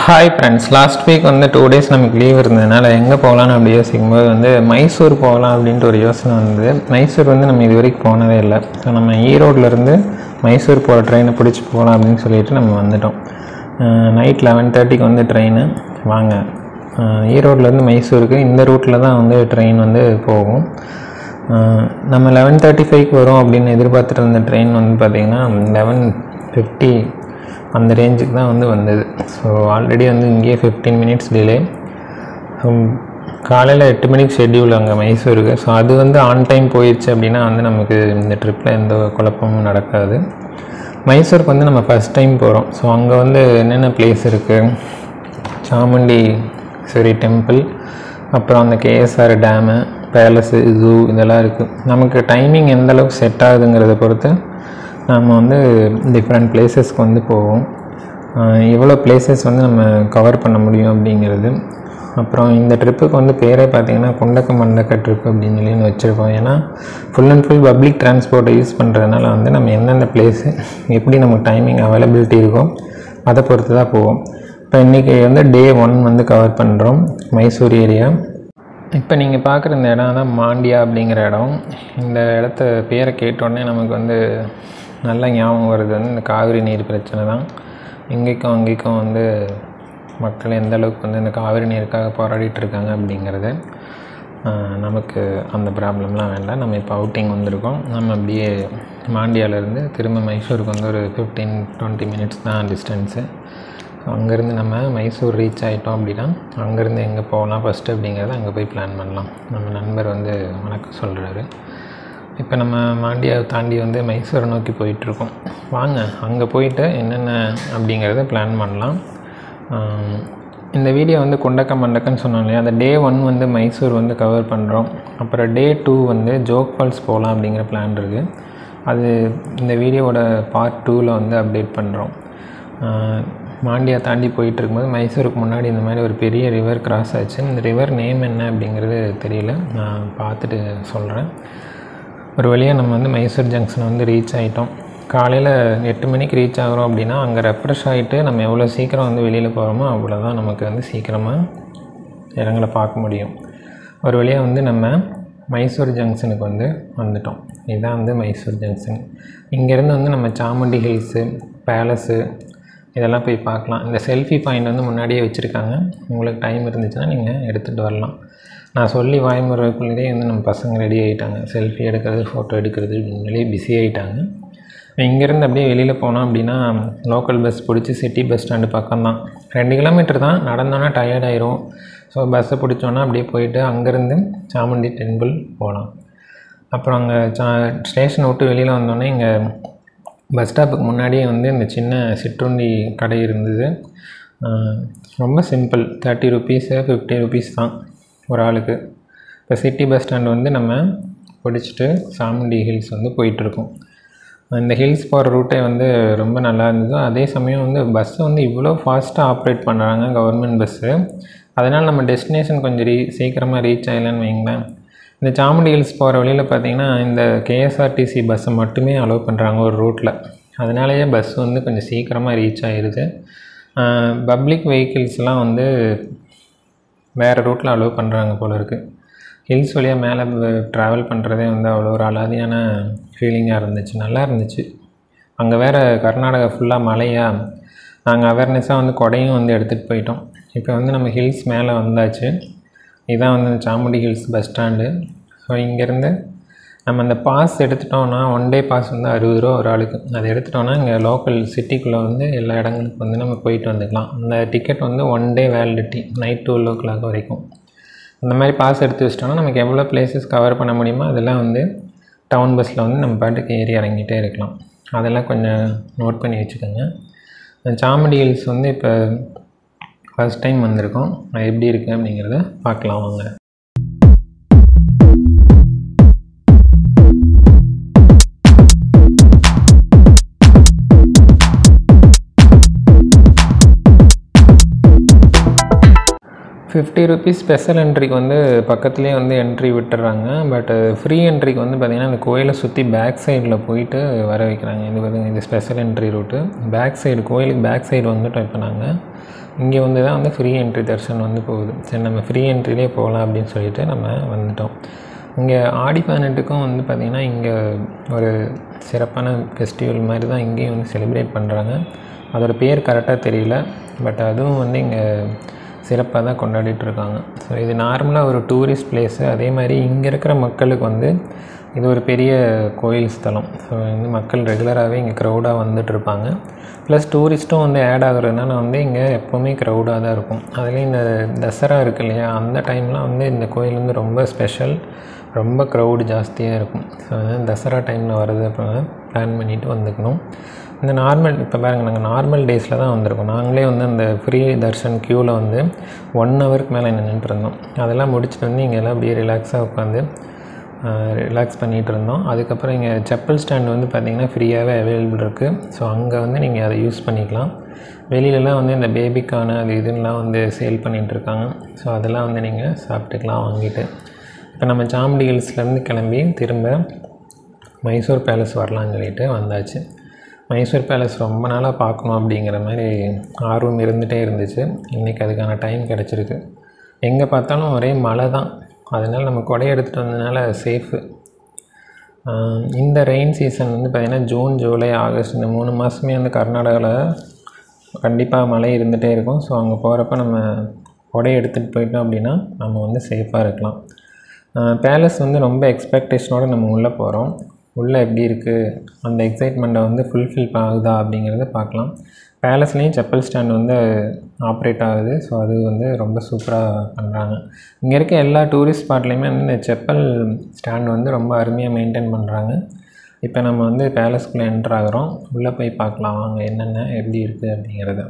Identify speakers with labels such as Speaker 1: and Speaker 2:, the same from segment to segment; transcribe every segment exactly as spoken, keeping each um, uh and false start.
Speaker 1: Hi friends, last week வந்து two days நமக்கு leave இருந்ததுனால எங்கே போகலான்னு அப்படி யோசிக்கும்போது வந்து மைசூர் போகலாம் அப்படின்ட்டு ஒரு யோசனை வந்தது. மைசூர் வந்து நம்ம இது வரைக்கும் போனதே இல்லை. ஸோ நம்ம ஈரோட்லேருந்து மைசூர் போகிற ட்ரெயினை பிடிச்சி போகலாம் அப்படின்னு சொல்லிட்டு நம்ம வந்துட்டோம். நைட் லெவன் தேர்ட்டிக்கு வந்து ட்ரெயின் வாங்க. ஈரோட்லேருந்து மைசூருக்கு இந்த ரூட்டில் தான் வந்து ட்ரெயின் வந்து போகும். நம்ம லெவன் தேர்ட்டி ஃபைவ்க்கு வரும் அப்படின்னு எதிர்பார்த்துட்டு இருந்த ட்ரெயின் வந்து பார்த்திங்கன்னா லெவன் ஃபிஃப்டி அந்த ரேஞ்சுக்கு தான் வந்து வந்தது. ஸோ ஆல்ரெடி வந்து இங்கேயே ஃபிஃப்டீன் மினிட்ஸ் டிலே. காலையில் எட்டு மணிக்கு ஷெட்யூல் அங்கே மைசூருக்கு. ஸோ அது வந்து ஆன் டைம் போயிடுச்சு அப்படின்னா வந்து நமக்கு இந்த ட்ரிப்பில் எந்த குழப்பமும் நடக்காது. மைசூருக்கு வந்து நம்ம ஃபஸ்ட் டைம் போகிறோம். ஸோ அங்கே வந்து என்னென்ன பிளேஸ் இருக்குது, சாமுண்டீஸ்வரி டெம்பிள், அப்புறம் அந்த கேஎஸ்ஆர் டேமு, பேலஸு, ஜூ இதெல்லாம் இருக்குது. நமக்கு டைமிங் எந்தளவுக்கு செட் ஆகுதுங்கிறத பொறுத்து நம்ம வந்து டிஃப்ரெண்ட் பிளேஸஸ்க்கு வந்து போவோம். எவ்வளோ பிளேசஸ் வந்து நம்ம கவர் பண்ண முடியும் அப்படிங்கிறது. அப்புறம் இந்த ட்ரிப்புக்கு வந்து பேரே பார்த்திங்கன்னா குண்டக்க மண்டக்க ட்ரிப் அப்படின்னு சொல்லி வச்சுருக்கோம். ஏன்னா ஃபுல் அண்ட் ஃபுல் பப்ளிக் டிரான்ஸ்போர்ட்டை யூஸ் பண்ணுறதுனால வந்து நம்ம எந்தெந்த பிளேஸு எப்படி நமக்கு டைமிங் அவைலபிலிட்டி இருக்கோ அதை பொறுத்து தான் போவோம். இப்போ இன்றைக்கி வந்து டே ஒன் வந்து கவர் பண்ணுறோம் மைசூர் ஏரியா. இப்போ நீங்கள் பார்க்குற இந்த இடம் தான் மாண்டியா அப்படிங்கிற இடம். இந்த இடத்த பேரை கேட்டோடனே நமக்கு வந்து நல்ல ஞாபகம் வருது வந்து இந்த காவிரி நீர் பிரச்சனை தான். இங்கேக்கும் அங்கேக்கும் வந்து மக்கள் எந்த அளவுக்கு வந்து இந்த காவிரி நீருக்காக போராடிட்டு இருக்காங்க அப்படிங்கிறது. நமக்கு அந்த ப்ராப்ளம்லாம் வேண்டாம். நம்ம இப்போ அவுட்டிங் வந்திருக்கோம். நம்ம அப்படியே மாண்டியாவிலேருந்து திரும்ப மைசூருக்கு வந்து ஒரு ஃபிஃப்டீன் டுவெண்ட்டி மினிட்ஸ் தான் டிஸ்டன்ஸு. அங்கேருந்து நம்ம மைசூர் ரீச் ஆகிட்டோம் அப்படின்னா அங்கேருந்து எங்கே போகலாம் ஃபஸ்ட்டு அப்படிங்கிறத அங்கே போய் பிளான் பண்ணலாம். நம்ம நண்பர் வந்து வணக்கம் சொல்கிறாரு. இப்போ நம்ம மாண்டியாவை தாண்டி வந்து மைசூரை நோக்கி போயிட்டுருக்கோம். வாங்க அங்கே போயிட்டு என்னென்ன அப்படிங்கிறத பிளான் பண்ணலாம். இந்த வீடியோ வந்து குண்டக்க மண்டக்கன்னு சொன்னோம் இல்லையா, அந்த டே ஒன் வந்து மைசூர் வந்து கவர் பண்ணுறோம். அப்புறம் டே டூ வந்து ஜோக் ஃபால்ஸ் போகலாம் அப்படிங்கிற பிளான் இருக்குது. அது இந்த வீடியோவோட பார்ட் டூவில் வந்து அப்டேட் பண்ணுறோம். மாண்டியா தாண்டி போயிட்டு இருக்கும்போது மைசூருக்கு முன்னாடி இந்த மாதிரி ஒரு பெரிய ரிவர் கிராஸ் ஆச்சு. இந்த ரிவர் நேம் என்ன அப்படிங்கிறது தெரியல, நான் பார்த்துட்டு சொல்கிறேன். ஒரு வழியாக நம்ம வந்து மைசூர் ஜங்ஷன் வந்து ரீச் ஆகிட்டோம். காலையில் எட்டு மணிக்கு ரீச் ஆகிறோம் அப்படின்னா அங்கே ரெஃப்ரெஷ் ஆகிட்டு நம்ம எவ்வளோ சீக்கிரம் வந்து வெளியில் போகிறோமோ அவ்வளோதான் நமக்கு வந்து சீக்கிரமாக இடங்களை பார்க்க முடியும். ஒரு வழியாக வந்து நம்ம மைசூர் ஜங்ஷனுக்கு வந்து வந்துட்டோம். இதுதான் வந்து மைசூர் ஜங்ஷன். இங்கேருந்து வந்து நம்ம சாமுண்டி ஹில்ஸு, பேலஸு இதெல்லாம் போய் பார்க்கலாம். இந்த செல்ஃபி பாயிண்ட் வந்து முன்னாடியே வச்சுருக்காங்க. உங்களுக்கு டைம் இருந்துச்சுன்னா நீங்கள் எடுத்துகிட்டு வரலாம். நான் சொல்லி வாய்முறைக்குள்ளே வந்து நம்ம பசங்க ரெடி ஆகிட்டாங்க. செல்ஃபி எடுக்கிறது, ஃபோட்டோ எடுக்கிறது அப்படின்னு சொல்லி பிஸி ஆகிட்டாங்க. இங்கேருந்து அப்படியே வெளியில் போனோம் அப்படின்னா லோக்கல் பஸ் பிடிச்சி சிட்டி பஸ் ஸ்டாண்டு பக்கம் தான். ரெண்டு கிலோமீட்டர் தான், நடந்தோன்னா டயர்ட் ஆயிரும். ஸோ பஸ்ஸை பிடிச்சோன்னா அப்படியே போயிட்டு அங்கேருந்து சாமுண்டி டெம்பிள் போகலாம். அப்புறம் அங்கே சா ஸ்டேஷனை விட்டு வெளியில் வந்தோடனே இங்கே பஸ் ஸ்டாப்புக்கு முன்னாடியே வந்து இந்த சின்ன சிற்றுண்டி கடை இருந்தது. ரொம்ப simple, thirty rupees fifty rupees தான் ஒரு ஆளுக்கு. இப்போ சிட்டி பஸ் ஸ்டாண்ட் வந்து நம்ம பிடிச்சிட்டு சாமுண்டி ஹில்ஸ் வந்து போயிட்டுருக்கோம். இந்த ஹில்ஸ் போகிற ரூட்டே வந்து ரொம்ப நல்லா இருந்தது. அதே சமயம் வந்து பஸ்ஸை வந்து இவ்வளோ ஃபாஸ்ட்டாக ஆப்ரேட் பண்ணுறாங்க கவர்மெண்ட் பஸ்ஸு. அதனால் நம்ம டெஸ்டினேஷன் கொஞ்சம் ரீ சீக்கிரமாக ரீச் ஆகலைன்னு வைங்களேன். இந்த சாமுண்டி ஹில்ஸ் போகிற வழியில் பார்த்திங்கன்னா இந்த கேஎஸ்ஆர்டிசி பஸ்ஸை மட்டுமே அலோவ் பண்ணுறாங்க ஒரு ரூட்டில். அதனாலேயே பஸ் வந்து கொஞ்சம் சீக்கிரமாக ரீச் ஆகிடுது. பப்ளிக் வெஹிக்கிள்ஸ்லாம் வந்து வேறு ரூட்டில் அலோவ் பண்ணுறாங்க போல இருக்குது. ஹில்ஸ் வழியாக மேலே ட்ராவல் பண்ணுறதே வந்து அவ்வளோ ஒரு அலாதியான ஃபீலிங்காக இருந்துச்சு, நல்லா இருந்துச்சு. அங்கே வேறு கர்நாடகா ஃபுல்லாக மலையாக நாங்கள் அவேர்னஸாக வந்து கொடையும் வந்து எடுத்துகிட்டு போயிட்டோம். இப்போ வந்து நம்ம ஹில்ஸ் மேலே வந்தாச்சு. இதுதான் வந்து Chamundi hills bus stand. So இங்கேருந்து நம்ம அந்த பாஸ் எடுத்துட்டோன்னா ஒன் டே பாஸ் வந்து அறுபது ரூபா ஒரு ஆளுக்கு. அதை எடுத்துட்டோன்னா இங்கே லோக்கல் சிட்டிக்குள்ளே வந்து எல்லா இடங்களுக்கு வந்து நம்ம போயிட்டு வந்துக்கலாம். அந்த டிக்கெட் வந்து one day validity, night twelve o'clock வரைக்கும். அந்த மாதிரி பாஸ் எடுத்து வச்சிட்டோன்னா நமக்கு எவ்வளோ பிளேசஸ் கவர் பண்ண முடியுமோ அதெல்லாம் வந்து டவுன் பஸ்ஸில் வந்து நம்ம பாட்டுக்கு ஏறி இறங்கிட்டே இருக்கலாம். அதெல்லாம் கொஞ்சம் நோட் பண்ணி வச்சுக்கோங்க. சாமுண்டி ஹில்ஸ் வந்து இப்போ ஃபஸ்ட் டைம் வந்திருக்கோம். அது எப்படி இருக்குது அப்படிங்கிறத பார்க்கலாம் வாங்க. ஃபிஃப்டி ருபீஸ் ஸ்பெஷல் என்ட்ரிக்கு வந்து பக்கத்துலேயே வந்து என்ட்ரி விட்டுறாங்க. பட் ஃப்ரீ என்ட்ரிக்கு வந்து பார்த்திங்கன்னா அந்த கோயிலை சுற்றி பேக் சைடில் போயிட்டு வர வைக்கிறாங்க. இது பார்த்திங்க, இது special entry route. Back side கோயிலுக்கு பேக் சைடு வந்துட்டோம். இப்போ நாங்கள் இங்கே வந்து தான் வந்து ஃப்ரீ என்ட்ரி தரிசனம் வந்து போகுது. சரி, நம்ம ஃப்ரீ என்ட்ரிலே போகலாம் அப்படின்னு சொல்லிட்டு நம்ம வந்துட்டோம். இங்கே ஆடி பதினெட்டுக்கும் வந்து பார்த்திங்கன்னா இங்கே ஒரு சிறப்பான ஃபெஸ்டிவல் மாதிரி தான் இங்கேயும் வந்து செலிப்ரேட் பண்ணுறாங்க. அதோட பேர் கரெக்டாக தெரியல. பட் அதுவும் வந்து இங்கே சிறப்பாக தான் கொண்டாடிட்டுருக்காங்க. ஸோ இது நார்மலாக ஒரு டூரிஸ்ட் பிளேஸு. அதே மாதிரி இங்கே இருக்கிற மக்களுக்கு வந்து இது ஒரு பெரிய கோயில் ஸ்தலம். ஸோ வந்து மக்கள் ரெகுலராகவே இங்கே க்ரௌடாக வந்துட்டுருப்பாங்க. ப்ளஸ் டூரிஸ்ட்டும் வந்து ஆட் ஆகுறதுனால வந்து இங்கே எப்போவுமே க்ரௌடாக தான் இருக்கும். அதுலேயும் இந்த தசரா இருக்குது இல்லையா, அந்த டைம்லாம் வந்து இந்த கோயில் வந்து ரொம்ப ஸ்பெஷல், ரொம்ப க்ரௌடு ஜாஸ்தியாக இருக்கும். ஸோ தசரா டைமில் வர்றது அப்புறம் பிளான் பண்ணிவிட்டு வந்துக்கணும். இந்த நார்மல் இப்போ பாருங்கள், நாங்கள் நார்மல் டேஸில் தான் வந்திருக்கோம். நாங்களே வந்து அந்த ஃப்ரீ தர்ஷன் க்யூவில் வந்து ஒன் ஹவருக்கு மேலே நின்றுட்டு இருந்தோம். அதெல்லாம் முடிச்சுட்டு வந்து இங்கே எல்லாம் அப்படியே ரிலாக்ஸாக உட்காந்து ரிலாக்ஸ் பண்ணிகிட்டு இருந்தோம். அதுக்கப்புறம் இங்கே செப்பல் ஸ்டாண்ட் வந்து பார்த்திங்கன்னா ஃப்ரீயாகவே அவைலபிள் இருக்குது. ஸோ அங்கே வந்து நீங்கள் அதை யூஸ் பண்ணிக்கலாம். வெளியிலலாம் வந்து இந்த பேபிக்கான அது இதுலாம் வந்து சேல் பண்ணிகிட்ருக்காங்க. ஸோ அதெல்லாம் வந்து நீங்கள் சாப்பிட்டுக்கலாம் வாங்கிட்டு. இப்போ நம்ம சாமுண்டி ஹில்ஸ்லேருந்து கிளம்பி திரும்ப மைசூர் பேலஸ் வரலான்னு சொல்லிட்டு வந்தாச்சு. மைசூர் பேலஸ் ரொம்ப நாளாக பார்க்கணும் அப்படிங்கிற மாதிரி ஆர்வம் இருந்துகிட்டே இருந்துச்சு. இன்றைக்கி அதுக்கான டைம் கிடச்சிருக்கு. எங்கே பார்த்தாலும் ஒரே மழை தான். அதனால் நம்ம கொடையை எடுத்துகிட்டு வந்ததுனால சேஃபு. இந்த ரெயின் சீசன் வந்து பார்த்திங்கன்னா ஜூன், ஜூலை, ஆகஸ்ட் இந்த மூணு மாதமே வந்து கர்நாடகாவில் கண்டிப்பாக மழை இருந்துகிட்டே இருக்கும். ஸோ அங்கே போகிறப்ப நம்ம கொடையை எடுத்துகிட்டு போயிட்டோம் அப்படின்னா நம்ம வந்து சேஃபாக இருக்கலாம். பேலஸ் வந்து ரொம்ப எக்ஸ்பெக்டேஷனோடு நம்ம உள்ளே போகிறோம். உள்ளே எப்படி இருக்குது, அந்த எக்ஸைட்மெண்ட்டை வந்து ஃபுல்ஃபில் ஆகுதா அப்படிங்கிறத பார்க்கலாம். பேலஸ்லேயும் செப்பல் ஸ்டாண்ட் வந்து ஆப்ரேட் ஆகுது. ஸோ அது வந்து ரொம்ப சூப்பராக பண்ணுறாங்க. இங்கே இருக்க எல்லா டூரிஸ்ட் ஸ்பாட்லேயுமே வந்து இந்த செப்பல் ஸ்டாண்ட் வந்து ரொம்ப அருமையாக மெயின்டைன் பண்ணுறாங்க. இப்போ நம்ம வந்து பேலஸ்குள்ளே என்ட்ரு ஆகிறோம். உள்ளே போய் பார்க்கலாம் வாங்க என்னென்ன எப்படி இருக்குது அப்படிங்கிறத.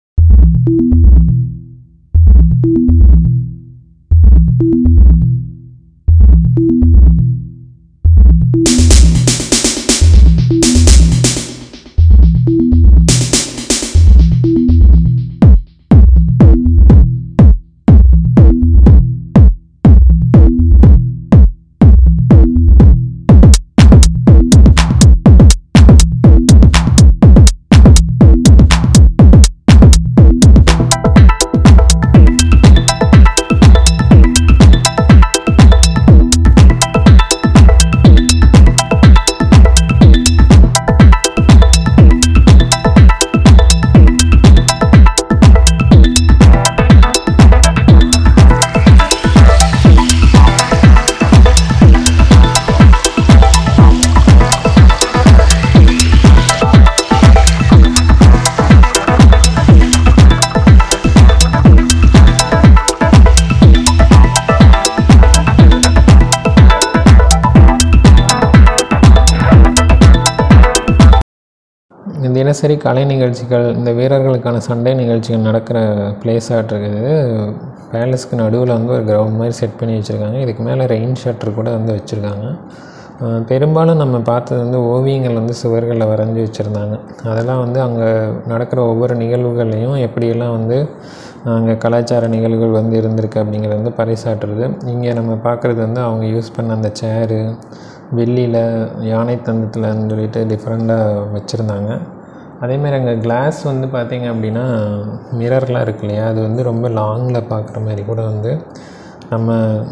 Speaker 1: தினசரி கலை நிகழ்ச்சிகள், இந்த வீரர்களுக்கான சண்டை நிகழ்ச்சிகள் நடக்கிற பிளேஸாக இருக்குது. பேலஸ்க்கு நடுவில் வந்து ஒரு கிரவுண்ட் மாதிரி செட் பண்ணி வச்சுருக்காங்க. இதுக்கு மேலே ரெயின் ஷட்டர் கூட வந்து வச்சுருக்காங்க. பெரும்பாலும் நம்ம பார்த்தது வந்து ஓவியங்கள் வந்து சுவர்களில் வரைஞ்சி வச்சுருந்தாங்க. அதெல்லாம் வந்து அங்கே நடக்கிற ஒவ்வொரு நிகழ்வுகள்லையும் எப்படியெல்லாம் வந்து அங்கே கலாச்சார நிகழ்வுகள் வந்து இருந்திருக்கு அப்படிங்கிறது வந்து பறைசாற்றுறது. இங்கே நம்ம பார்க்குறது வந்து அவங்க யூஸ் பண்ண அந்த சேரு வெள்ளியில் யானை தந்தத்தில்னு சொல்லிட்டு டிஃப்ரெண்ட்டாக வச்சுருந்தாங்க. அதேமாதிரி அங்கே கிளாஸ் வந்து பார்த்திங்க அப்படின்னா மிரர்லாம் இருக்கு இல்லையா, அது வந்து ரொம்ப லாங்கில் பார்க்குற மாதிரி கூட வந்து நம்ம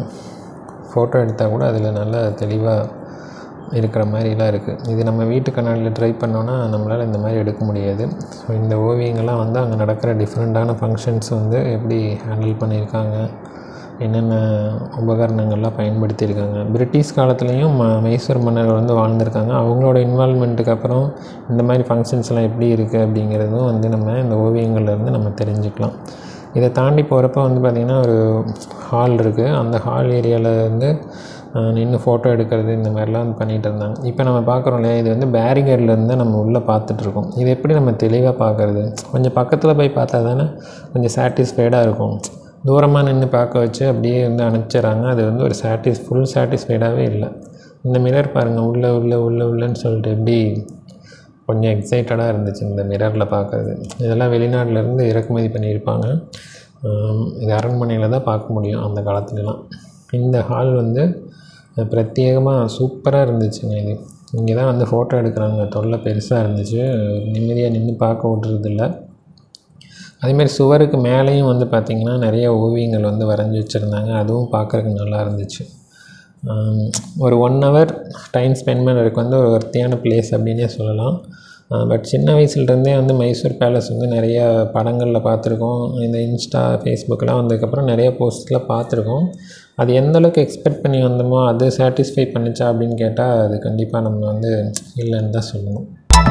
Speaker 1: ஃபோட்டோ எடுத்தால் கூட அதில் நல்லா தெளிவாக இருக்கிற மாதிரிலாம் இருக்குது. இது நம்ம வீட்டு கண்ணாடியில் ட்ரை பண்ணோன்னா நம்மளால் இந்த மாதிரி எடுக்க முடியாது. ஸோ இந்த ஓவியங்கள்லாம் வந்து அங்கே நடக்கிற டிஃப்ரெண்ட்டான ஃபங்க்ஷன்ஸ் வந்து எப்படி ஹேண்டில் பண்ணியிருக்காங்க, என்னென்ன உபகரணங்கள்லாம் பயன்படுத்தியிருக்காங்க. பிரிட்டிஷ் காலத்துலேயும் ம மைசூர் மன்னர்கள் வந்து வாழ்ந்திருக்காங்க. அவங்களோட இன்வால்மெண்ட்டுக்கு அப்புறம் இந்த மாதிரி ஃபங்க்ஷன்ஸ்லாம் எப்படி இருக்குது அப்படிங்கிறதும் வந்து நம்ம இந்த ஓவியங்கள்லேருந்து நம்ம தெரிஞ்சுக்கலாம். இதை தாண்டி போகிறப்ப வந்து பார்த்திங்கன்னா ஒரு ஹால் இருக்குது. அந்த ஹால் ஏரியாவில் வந்து நின்று ஃபோட்டோ எடுக்கிறது இந்த மாதிரிலாம் பண்ணிகிட்டு இருந்தாங்க. இப்போ நம்ம பார்க்குறோம் இல்லையா, இது வந்து பேரிகேட்லேருந்து நம்ம உள்ளே பார்த்துட்ருக்கோம். இது எப்படி நம்ம தெளிவாக பார்க்குறது, கொஞ்சம் பக்கத்தில் போய் பார்த்தா தானே கொஞ்சம் சாட்டிஸ்ஃபைடாக இருக்கும். தூரமாக நின்று பார்க்க வச்சு அப்படியே வந்து அனுப்பிச்சிட்றாங்க. அது வந்து ஒரு சாட்டிஸ் ஃபுல் சாட்டிஸ்ஃபைடாகவே இல்லை. இந்த மிரர் பாருங்கள், உள்ளே உள்ளே உள்ளே உள்ளேன்னு சொல்லிட்டு எப்படி கொஞ்சம் எக்ஸைட்டடாக இருந்துச்சு இந்த மிரரில் பார்க்குறது. இதெல்லாம் வெளிநாட்டிலேருந்து இறக்குமதி பண்ணியிருப்பாங்க. இது அரண்மனையில் தான் பார்க்க முடியும் அந்த காலத்துலலாம். இந்த ஹால் வந்து பிரத்யேகமாக சூப்பராக இருந்துச்சுங்க. இது இங்கே தான் வந்து ஃபோட்டோ எடுக்கிறாங்க, தொல்லை பெருசாக இருந்துச்சு, நிம்மதியாக நின்று பார்க்க விட்றதில்ல. அதேமாதிரி சுவருக்கு மேலேயும் வந்து பார்த்திங்கன்னா நிறைய ஓவியங்கள் வந்து வரைஞ்சி வச்சுருந்தாங்க, அதுவும் பார்க்குறதுக்கு நல்லா இருந்துச்சு. ஒரு ஒன் ஹவர் டைம் ஸ்பெண்ட் பண்ணுறதுக்கு வந்து ஒரு வர்த்தியான பிளேஸ் அப்படின்னே சொல்லலாம். பட் சின்ன வயசுலேருந்தே வந்து மைசூர் பேலஸ் வந்து நிறையா படங்களில் பார்த்துருக்கோம், இந்த இன்ஸ்டா ஃபேஸ்புக்கெலாம் வந்ததுக்கப்புறம் நிறைய போஸ்ட்டில் பார்த்துருக்கோம். அது எந்தளவுக்கு எக்ஸ்பெக்ட் பண்ணி வந்தோமோ அது சாட்டிஸ்ஃபை பண்ணிச்சா அப்படின்னு கேட்டால் அது கண்டிப்பாக நம்ம வந்து இல்லைன்னு தான் சொல்லணும்.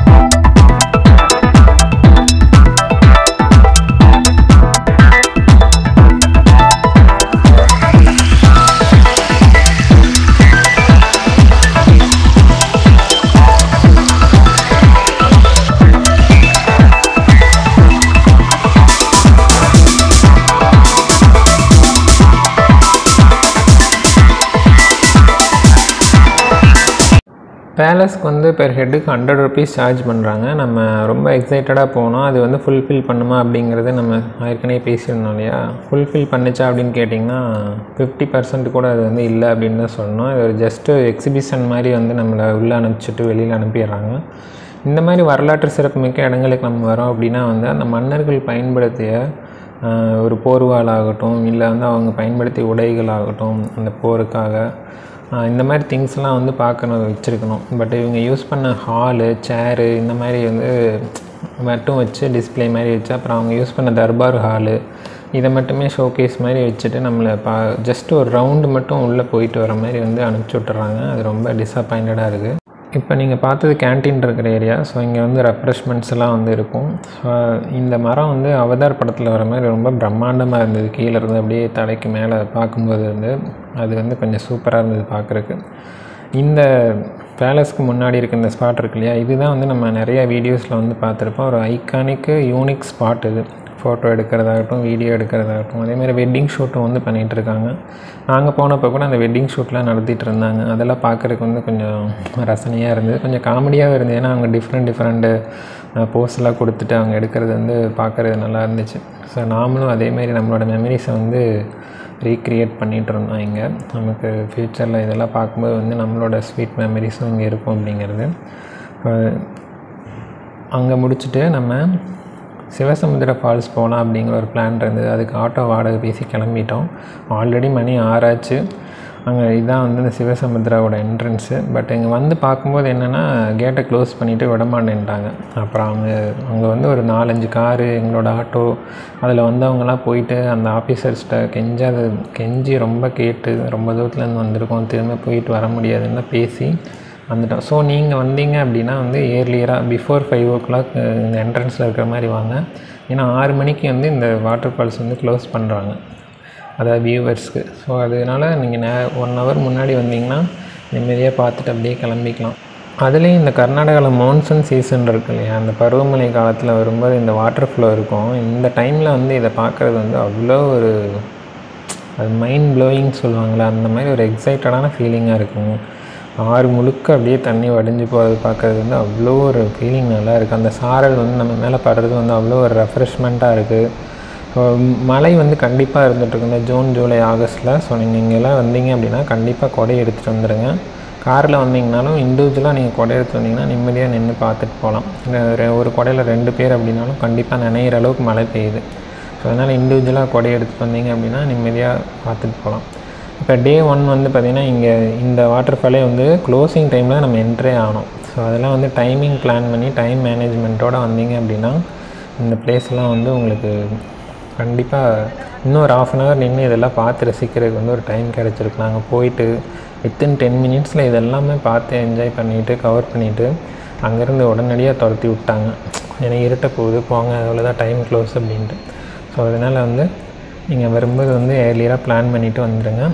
Speaker 1: பேலஸ்க்கு வந்து பெர் ஹெட்டுக்கு ஹண்ட்ரட் ருபீஸ் சார்ஜ் பண்ணுறாங்க. நம்ம ரொம்ப எக்ஸைட்டடாக போனோம், அது வந்து ஃபுல்ஃபில் பண்ணுமா அப்படிங்கிறது நம்ம ஏற்கனவே பேசியிருந்தோம் இல்லையா. ஃபுல்ஃபில் பண்ணிச்சா அப்படின்னு கேட்டிங்கன்னா ஃபிஃப்டி பர்சன்ட் கூட அது வந்து இல்லை அப்படின்னு தான் சொல்லணும். இது ஒரு ஜஸ்ட்டு எக்ஸிபிஷன் மாதிரி வந்து நம்மளை உள்ளே அனுப்பிச்சிட்டு வெளியில் அனுப்பிடுறாங்க. இந்த மாதிரி வரலாற்று சிறப்புமிக்க இடங்களுக்கு நம்ம வரோம் அப்படின்னா வந்து அந்த மன்னர்கள் பயன்படுத்திய ஒரு போர்வாளாகட்டும், இல்லை வந்து அவங்க பயன்படுத்திய உடைகளாகட்டும், அந்த போருக்காக இந்த மாதிரி திங்ஸ்லாம் வந்து பார்க்கணும், வச்சுருக்கணும். பட் இவங்க யூஸ் பண்ண ஹாலு, சேரு இந்த மாதிரி வந்து மட்டும் வச்சு டிஸ்பிளே மாதிரி வச்சு, அப்புறம் அவங்க யூஸ் பண்ண தர்பார் ஹாலு இதை மட்டுமே ஷோகேஸ் மாதிரி வச்சுட்டு நம்மளை பா ஜஸ்ட் ஒரு ரவுண்டு மட்டும் உள்ளே போயிட்டு வர மாதிரி வந்து அனுப்பிச்சி விட்டுறாங்க. அது ரொம்ப டிஸப்பாயிண்டடாக இருக்குது. இப்போ நீங்கள் பார்த்தது கேன்டீன் இருக்கிற ஏரியா. ஸோ இங்கே வந்து ரெஃப்ரெஷ்மெண்ட்ஸ் எல்லாம் வந்து இருக்கும். ஸோ இந்த மரம் வந்து அவதார் படத்தில் வர மாதிரி ரொம்ப பிரம்மாண்டமாக இருந்தது. கீழே இருந்து அப்படியே தலைக்கு மேலே பார்க்கும்போது வந்து அது வந்து கொஞ்சம் சூப்பராக இருந்தது பார்க்குறக்கு. இந்த பேலஸ்க்கு முன்னாடி இருக்க இந்த ஸ்பாட் இருக்கு இல்லையா, இதுதான் வந்து நம்ம நிறைய வீடியோஸில் வந்து பார்த்துருப்போம். ஒரு ஐகானிக்கு யூனிக் ஸ்பாட் இது. ஃபோட்டோ எடுக்கிறதாகட்டும், வீடியோ எடுக்கிறதாகட்டும், அதேமாதிரி வெட்டிங் ஷூட்டும் வந்து பண்ணிகிட்டு இருக்காங்க. நாங்கள் போனப்போ கூட அந்த வெட்டிங் ஷூட்லாம் நடத்திட்டு இருந்தாங்க. அதெல்லாம் பார்க்குறதுக்கு வந்து கொஞ்சம் ரசனையாக இருந்தது, கொஞ்சம் காமெடியாகவும் இருந்தது. ஏன்னா அவங்க டிஃப்ரெண்ட் டிஃப்ரெண்ட்டு போஸ்லாம் கொடுத்துட்டு அவங்க எடுக்கிறது வந்து பார்க்குறது நல்லா இருந்துச்சு. ஸோ நாமளும் அதேமாரி நம்மளோட மெமரிஸை வந்து ரீக்ரியேட் பண்ணிகிட்டு இருந்தோம். இங்கே நமக்கு ஃப்யூச்சரில் இதெல்லாம் பார்க்கும்போது வந்து நம்மளோட ஸ்வீட் மெமரிஸும் இங்கே இருக்கும் அப்படிங்கிறது. அங்கே முடிச்சுட்டு நம்ம சிவசமுத்திர ஃபால்ஸ் போகலாம் அப்படிங்கிற ஒரு பிளான் இருந்தது. அதுக்கு ஆட்டோ வாடகை பேசி கிளம்பிட்டோம். ஆல்ரெடி மணி ஆறாச்சு. அங்கே இதுதான் வந்து இந்த சிவசமுத்திராவோட என்ட்ரன்ஸு. பட் இங்கே வந்து பார்க்கும்போது என்னென்னா கேட்டை க்ளோஸ் பண்ணிவிட்டு விடமாட்டேன்ட்டாங்க. அப்புறம் அவங்க அங்கே வந்து ஒரு நாலஞ்சு காரு, எங்களோட ஆட்டோ, அதில் வந்தவங்கலாம் போயிட்டு அந்த ஆஃபீஸர்ஸ்கிட்ட கெஞ்சி அது கெஞ்சி ரொம்ப கேட்டு ரொம்ப தூரத்துலேருந்து வந்திருக்கோம், திரும்ப போயிட்டு வர முடியாதுன்னு பேசி வந்துட்டோம். ஸோ நீங்கள் வந்தீங்க அப்படின்னா வந்து ஏர்லியராக பிஃபோர் ஃபைவ் ஓ கிளாக் இந்த என்ட்ரன்ஸில் இருக்கிற மாதிரி வாங்க. ஏன்னா ஆறு மணிக்கு வந்து இந்த வாட்டர் ஃபால்ஸ் வந்து க்ளோஸ் பண்ணுறாங்க, அதாவது வியூவர்ஸ்க்கு. ஸோ அதனால் நீங்கள் நே ஒன் ஹவர் முன்னாடி வந்தீங்கன்னா நிம்மதியாக பார்த்துட்டு அப்படியே கிளம்பிக்கலாம். அதுலேயும் இந்த கர்நாடகாவில் மான்சூன் சீசன் இருக்கு இல்லையா, அந்த பருவமழை காலத்தில் வரும்போது இந்த வாட்டர் ஃப்ளோ இருக்கும். இந்த டைமில் வந்து இதை பார்க்குறது வந்து அவ்வளோ ஒரு அது மைண்ட் ப்ளோயிங் சொல்லுவாங்களே, அந்த மாதிரி ஒரு எக்ஸைட்டடான ஃபீலிங்காக இருக்குங்க. ஆறு முழுக்க அப்படியே தண்ணி வடிஞ்சு போகிறது பார்க்குறது வந்து அவ்வளோ ஒரு ஃபீலிங் நல்லா இருக்குது. அந்த சாரல் வந்து நம்ம மேலே படுறது வந்து அவ்வளோ ஒரு ரெஃப்ரெஷ்மெண்ட்டாக இருக்குது. மழை வந்து கண்டிப்பாக இருந்துகிட்ருக்கு இந்த ஜூன், ஜூலை, ஆகஸ்ட்டில். ஸோ நீங்கள் இங்கெல்லாம் வந்தீங்க அப்படின்னா கண்டிப்பாக கொடை எடுத்துகிட்டு வந்துடுங்க. காரில் வந்தீங்கனாலும் இண்டிவிஜுவலாக நீங்கள் கொடை எடுத்து வந்தீங்கன்னா நிம்மதியாக நின்று பார்த்துட்டு போகலாம். ஒரு கொடையில் ரெண்டு பேர் அப்படின்னாலும் கண்டிப்பாக நினைக்கிற அளவுக்கு மழை பெய்யுது. ஸோ அதனால் இண்டிவிஜுவலாக கொடை எடுத்துகிட்டு வந்தீங்க அப்படின்னா நிம்மதியாக பார்த்துட்டு போகலாம். இப்போ டே ஒன் வந்து பார்த்திங்கன்னா இங்கே இந்த வாட்டர் ஃபாலே வந்து க்ளோசிங் டைமில் நம்ம என்ட்ரே ஆகணும். ஸோ அதெல்லாம் வந்து டைமிங் பிளான் பண்ணி டைம் மேனேஜ்மெண்ட்டோடு வந்தீங்க அப்படின்னா இந்த பிளேஸ்லாம் வந்து உங்களுக்கு கண்டிப்பாக இன்னும் ஒரு ஆஃப் அன் ஹவர் நின்று இதெல்லாம் பார்த்து ரசிக்கிறதுக்கு வந்து ஒரு டைம் கிடச்சிருக்கு. நாங்கள் போயிட்டு வித்தின் டென் மினிட்ஸில் இதெல்லாமே பார்த்து என்ஜாய் பண்ணிவிட்டு கவர் பண்ணிவிட்டு அங்கேருந்து உடனடியாக துரத்தி விட்டாங்க. ஏன்னா இருட்ட போகுது, போங்க, அவ்வளோதான், டைம் க்ளோஸ் அப்படின்ட்டு. ஸோ அதனால் வந்து நீங்கள் வரும்போது வந்து ஏர்லியராக பிளான் பண்ணிவிட்டு வந்துடுங்க.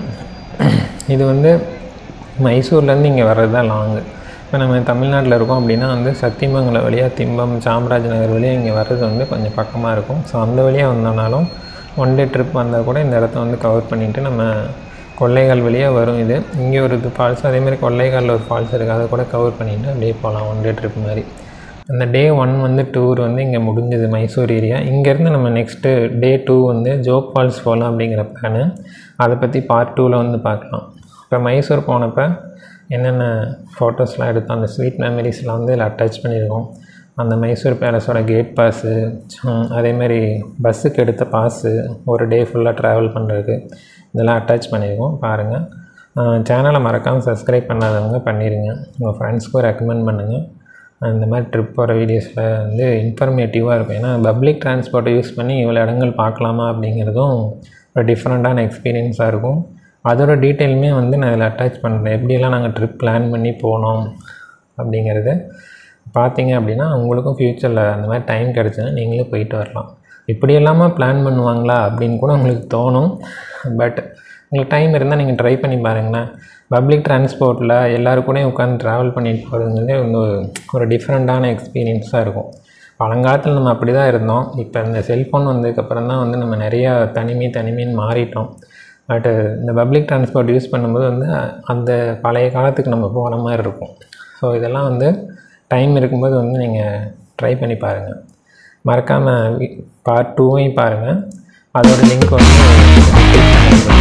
Speaker 1: இது வந்து மைசூர்லேருந்து இங்கே வர்றது தான் லாங்கு. இப்போ நம்ம தமிழ்நாட்டில் இருக்கோம் அப்படின்னா வந்து சத்தியமங்கலம் வழியாக திம்பம், சாம்ராஜ் நகர் வழியாக இங்கே வர்றது வந்து கொஞ்சம் பக்கமாக இருக்கும். ஸோ அந்த வழியாக வந்தோம்னாலும் ஒன் டே ட்ரிப் வந்தால் கூட இந்த இடத்த வந்து கவர் பண்ணிவிட்டு நம்ம கொள்ளைகால் வழியாக வரும். இது இங்கே ஒரு இது ஃபால்ஸ், அதேமாதிரி கொள்ளைகாலில் ஒரு ஃபால்ஸ் இருக்குது, அதை கூட கவர் பண்ணிவிட்டு அப்படியே போகலாம் ஒன் டே ட்ரிப் மாதிரி. அந்த டே ஒன் வந்து டூர் வந்து இங்கே முடிஞ்சது மைசூர் ஏரியா. இங்கேருந்து நம்ம நெக்ஸ்ட்டு டே டூ வந்து ஜோக் ஃபால்ஸ் போகலாம் அப்படிங்கிற பிளானு. அதை பற்றி பார்ட் டூவில் வந்து பார்க்கலாம். இப்போ மைசூர் போனப்போ என்னென்ன ஃபோட்டோஸ்லாம் எடுத்தோம், அந்த ஸ்வீட் மெமரிஸ்லாம் வந்து இதில் அட்டாச் பண்ணியிருக்கோம். அந்த மைசூர் பேலஸோட கேட் பாஸு, அதேமாதிரி பஸ்ஸுக்கு எடுத்த பாஸு, ஒரு டே ஃபுல்லாக ட்ராவல் பண்ணுறதுக்கு இதெல்லாம் அட்டாச் பண்ணியிருக்கோம். பாருங்கள். சேனலை மறக்காமல் சப்ஸ்கிரைப் பண்ணாதவங்க பண்ணிடுங்க. உங்கள் ஃப்ரெண்ட்ஸ்க்கும் ரெக்கமெண்ட் பண்ணுங்கள். இந்த மாதிரி ட்ரிப் போகிற வீடியோஸில் வந்து இன்ஃபர்மேட்டிவாக இருக்கும். ஏன்னா பப்ளிக் டிரான்ஸ்போர்ட்டை யூஸ் பண்ணி இவ்வளோ இடங்கள் பார்க்கலாமா அப்படிங்கிறதும் ஒரு டிஃப்ரெண்ட்டான எக்ஸ்பீரியன்ஸாக இருக்கும். அதோட டீட்டெயிலுமே வந்து நான் இதில் அட்டாச் பண்ணுறேன். எப்படியெல்லாம் நாங்கள் ட்ரிப் பிளான் பண்ணி போனோம் அப்படிங்கிறது பார்த்தீங்க அப்படின்னா உங்களுக்கும் ஃப்யூச்சரில் அந்த மாதிரி டைம் கிடச்சுன்னா நீங்களே போயிட்டு வரலாம். இப்படி இல்லாமல் பிளான் பண்ணுவாங்களா அப்படின்னு கூட உங்களுக்கு தோணும். பட் உங்களுக்கு டைம் இருந்தால் நீங்கள் ட்ரை பண்ணி பாருங்களேன். பப்ளிக் டிரான்ஸ்போர்ட்டில் எல்லோருக்கூடையும் உட்காந்து ட்ராவல் பண்ணிட்டு போகிறதுங்கிறது ஒரு ஒரு டிஃப்ரெண்ட்டான எக்ஸ்பீரியன்ஸாக இருக்கும். பழங்காலத்தில் நம்ம அப்படி தான் இருந்தோம். இப்போ இந்த செல்ஃபோன் வந்ததுக்கப்புறம் தான் வந்து நம்ம நிறையா தனிமை தனிமைன்னு மாறிட்டோம். பட்டு இந்த பப்ளிக் டிரான்ஸ்போர்ட் யூஸ் பண்ணும்போது வந்து அந்த பழைய காலத்துக்கு நம்ம போகிற மாதிரி இருக்கும். ஸோ இதெல்லாம் வந்து டைம் இருக்கும்போது வந்து நீங்கள் ட்ரை பண்ணி பாருங்கள். மறக்காமல் பார்ட் டூவையும் பாருங்கள். அதோட லிங்க் வந்து